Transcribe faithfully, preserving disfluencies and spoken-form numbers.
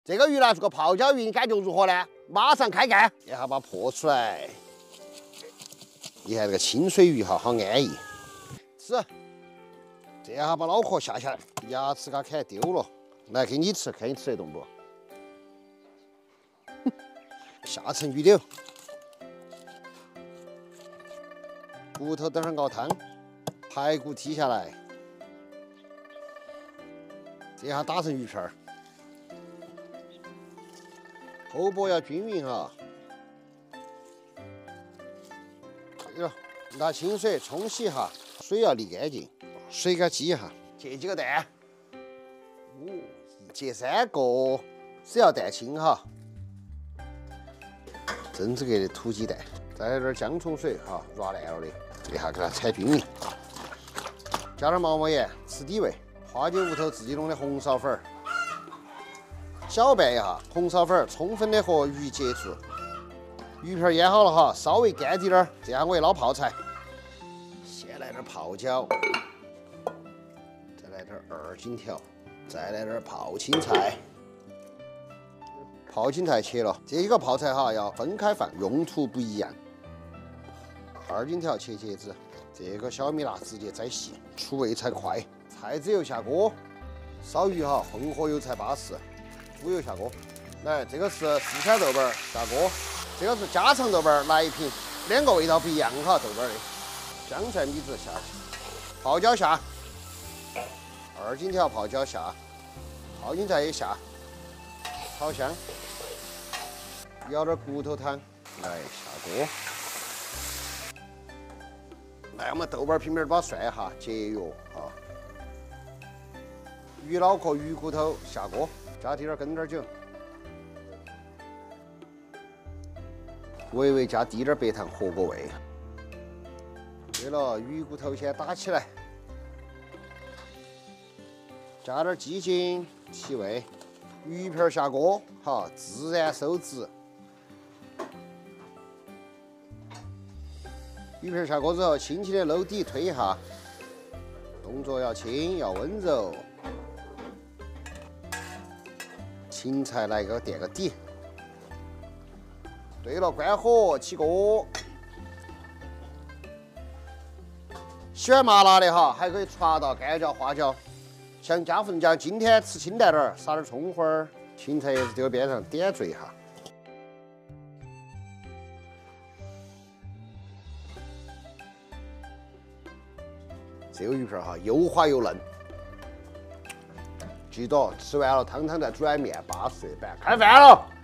这个鱼呢是个泡椒鱼，你感觉如何呢？马上开干，一下把它破出来。你看这个清水鱼哈，好安逸。吃，这下把脑壳下下来，牙齿给它砍丢了。来给你吃，看你吃得动不？下层鱼柳，骨头等会儿熬汤，排骨剔下来，这下打成鱼片儿。 厚薄要均匀哈，对了，拿清水冲洗哈，水要沥干净，水给它激一下，切几个蛋，哦，一节三个，只要蛋清哈，榛子格的土鸡蛋，再来点姜葱水哈，抓烂了的，这下给它铲均匀，加点毛毛盐，吃底味，花姐屋头自己弄的红苕粉儿。 搅拌一下，红苕粉充分的和鱼接触，鱼片腌好了哈，稍微干滴点儿，这样我一捞泡菜。先来点泡椒，再来点二荆条，再来点泡青菜。泡青菜切了，这一个泡菜哈要分开放，用途不一样。二荆条切节子，这个小米辣直接宰细，出味才快。菜籽油下锅，烧鱼哈，混合油才巴适。 猪油下锅，来，这个是四川豆瓣儿下锅，这个是家常豆瓣儿来一瓶，两个味道不一样哈，豆瓣儿的。香菜、米子下，泡椒下，二荆条泡椒下，泡青菜也下，炒香，舀点骨头汤来下锅。来，我们豆瓣儿平面把它涮一下，节约啊。鱼脑壳、鱼骨头下锅。 加滴点跟点酒，微微加滴点白糖和个味。对了，鱼骨头先打起来，加点鸡精提味，鱼片下锅，好，自然收汁。鱼片下锅之后，轻轻的搂底推一下，动作要轻，要温柔。 芹菜来个垫个底。对了，关火起锅。喜欢麻辣的哈，还可以刷到干椒、花椒。像家父讲，今天吃清淡点儿，撒点葱花儿、芹菜叶子丢边上点缀一下。这个鱼片哈，又滑又嫩。 记住，吃完了汤汤再煮碗面，巴适一板。开饭了。